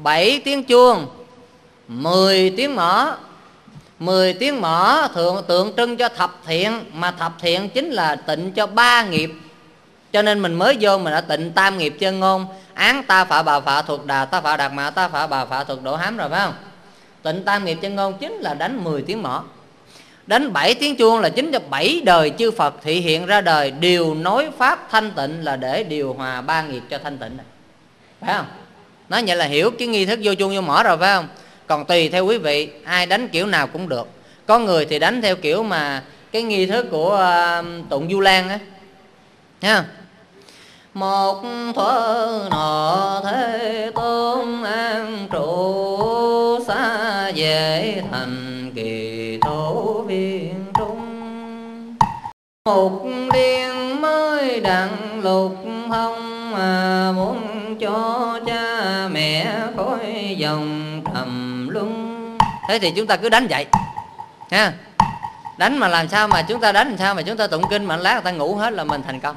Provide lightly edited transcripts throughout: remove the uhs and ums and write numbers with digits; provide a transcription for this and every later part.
7 tiếng chuông, 10 tiếng mõ. 10 tiếng mõ tượng trưng cho thập thiện, mà thập thiện chính là tịnh cho 3 nghiệp. Cho nên mình mới vô mình đã tịnh tam nghiệp chân ngôn, án ta phạ bà phạ thuộc đà, ta phạ đạt mạ, ta phạ bà phạ thuộc độ hám rồi phải không? Tịnh tam nghiệp chân ngôn chính là đánh 10 tiếng mõ. Đánh 7 tiếng chuông là chính cho 7 đời chư Phật thị hiện ra đời, điều nói pháp thanh tịnh là để điều hòa 3 nghiệp cho thanh tịnh, phải không? Nói vậy là hiểu cái nghi thức vô chuông vô mõ rồi phải không? Còn tùy theo quý vị, ai đánh kiểu nào cũng được. Có người thì đánh theo kiểu mà cái nghi thức của tụng Du Lan á, nha. Một thuở nọ Thế Tôn an trụ xa về thành Kỳ Thổ Viên Trung. Một điên mới đặng lục thông, muốn cho cha mẹ khỏi dòng trầm luân. Thế thì chúng ta cứ đánh vậy ha. Đánh mà làm sao mà chúng ta đánh làm sao mà chúng ta tụng kinh mà lát người ta ngủ hết là mình thành công,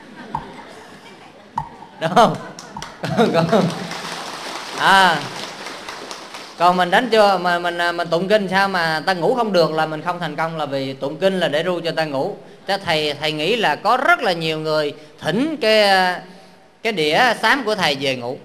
đúng không? Còn mình đánh chưa mà mình tụng kinh sao mà ta ngủ không được là mình không thành công, là vì tụng kinh là để ru cho ta ngủ. Cho thầy nghĩ là có rất là nhiều người thỉnh cái đĩa xám của thầy về ngủ,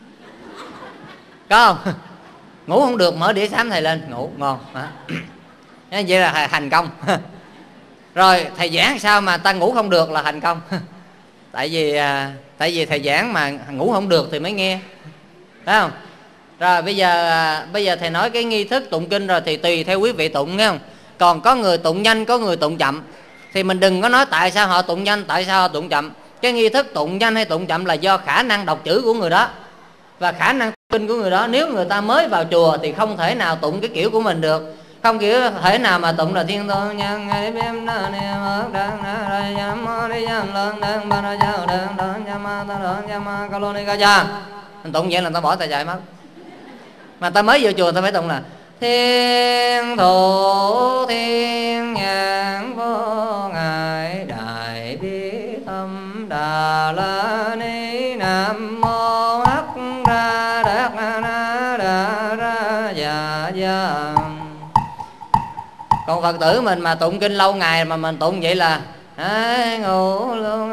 có không? Ngủ không được mở đĩa xám thầy lên ngủ ngon hả? Vậy là thành công. Rồi thầy giảng sao mà ta ngủ không được là thành công. Tại vì thầy giảng mà ngủ không được thì mới nghe, phải không? Rồi bây giờ thầy nói cái nghi thức tụng kinh rồi thì tùy theo quý vị tụng, nghe không? Còn có người tụng nhanh, có người tụng chậm, thì mình đừng có nói tại sao họ tụng nhanh, tại sao họ tụng chậm. Cái nghi thức tụng nhanh hay tụng chậm là do khả năng đọc chữ của người đó và khả năng kinh của người đó. Nếu người ta mới vào chùa thì không thể nào tụng cái kiểu của mình được, không kiểu thể nào mà tụng là thiên tôn nhân ngày đêm na niệm ước đang na ra yam mô đi yam lần đang ba ra giao đang đón yama ta đón yama kaloni ca cha. Mình tụng vậy là người ta bỏ tay chạy mất. Mà ta mới vô chùa ta phải tụng là thiên thủ thiên nhãn vô ngại đại bi tâm đà la ni nam mô hắc ra đạt na đà ra dạ dạ. Còn Phật tử mình mà tụng kinh lâu ngày mà mình tụng vậy là ngủ luôn,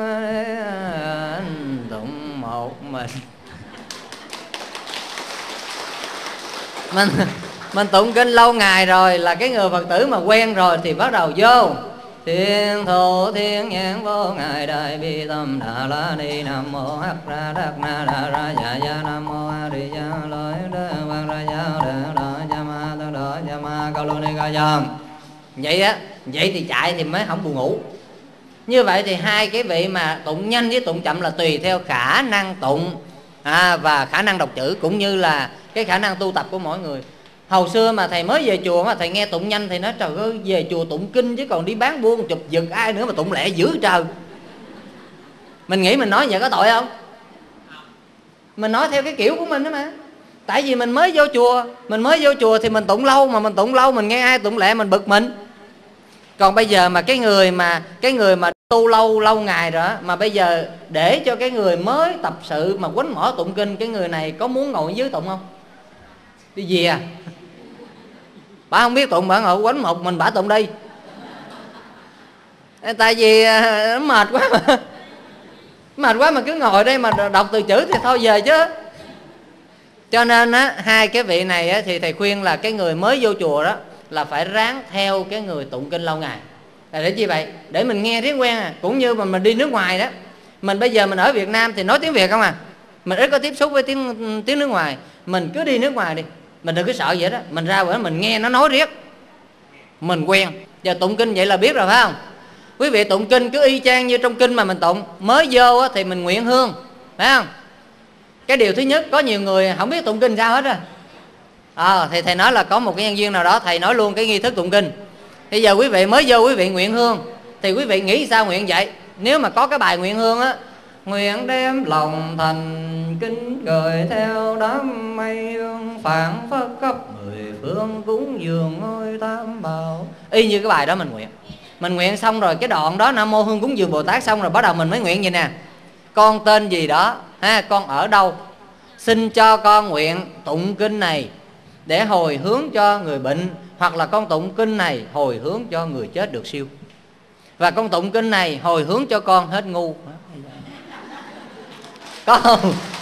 tụng một mình tụng kinh lâu ngày rồi là cái người Phật tử mà quen rồi thì bắt đầu vô thiên thủ thiên nhãn vô ngại đại bi tâm đà la ni nam mô hắc ra đắc na đà ra dạ dạ nam mô a di đà lợi đế quan ra dạ đà đà dạ ma ta đà dạ ma cao lô ni ca dâm. Vậy á, vậy thì chạy thì mới không buồn ngủ. Như vậy thì hai cái vị mà tụng nhanh với tụng chậm là tùy theo khả năng tụng và khả năng đọc chữ, cũng như là cái khả năng tu tập của mỗi người. Hồi xưa mà thầy mới về chùa mà thầy nghe tụng nhanh thì nói trời ơi, về chùa tụng kinh chứ còn đi bán buôn chụp giật ai nữa mà tụng lẹ dữ trời. Mình nghĩ mình nói vậy có tội không? Mình nói theo cái kiểu của mình đó mà. Tại vì mình mới vô chùa thì mình tụng lâu, mà mình tụng lâu mình nghe ai tụng lẹ mình bực mình. Còn bây giờ mà cái người mà tu lâu ngày rồi mà bây giờ để cho cái người mới tập sự mà quánh mỏ tụng kinh, cái người này có muốn ngồi dưới tụng không? Đi về à? Bà không biết tụng, bà ngồi quánh một mình bà tụng đi. Tại vì nó mệt quá mà. Mệt quá mà cứ ngồi đây mà đọc từ chữ thì thôi về chứ. Cho nên á, hai cái vị này á, thì thầy khuyên là cái người mới vô chùa đó là phải ráng theo cái người tụng kinh lâu ngày. Là để chi vậy? Để mình nghe tiếng quen à. Cũng như mình đi nước ngoài đó. Mình bây giờ mình ở Việt Nam thì nói tiếng Việt không à. Mình ít có tiếp xúc với tiếng nước ngoài. Mình cứ đi nước ngoài đi, mình đừng có sợ vậy đó. Mình ra bữa mình nghe nó nói riết mình quen. Giờ tụng kinh vậy là biết rồi phải không? Quý vị tụng kinh cứ y chang như trong kinh mà mình tụng. Mới vô á, thì mình nguyện hương, phải không? Cái điều thứ nhất, có nhiều người không biết tụng kinh sao hết á. Thì thầy nói là có một cái nhân viên nào đó thầy nói luôn cái nghi thức tụng kinh. Bây giờ quý vị mới vô quý vị nguyện hương thì quý vị nghĩ sao nguyện vậy? Nếu mà có cái bài nguyện hương á, nguyện đem lòng thành kính gửi theo đám mây hương phảng phất khắp mười phương cúng dường ngôi tam bảo. Y như cái bài đó mình nguyện xong rồi cái đoạn đó Nam Mô Hương Cúng Dường Bồ Tát xong rồi bắt đầu mình mới nguyện vậy nè: con tên gì đó ha, con ở đâu, xin cho con nguyện tụng kinh này để hồi hướng cho người bệnh, hoặc là con tụng kinh này hồi hướng cho người chết được siêu, và con tụng kinh này hồi hướng cho con hết ngu. Có không?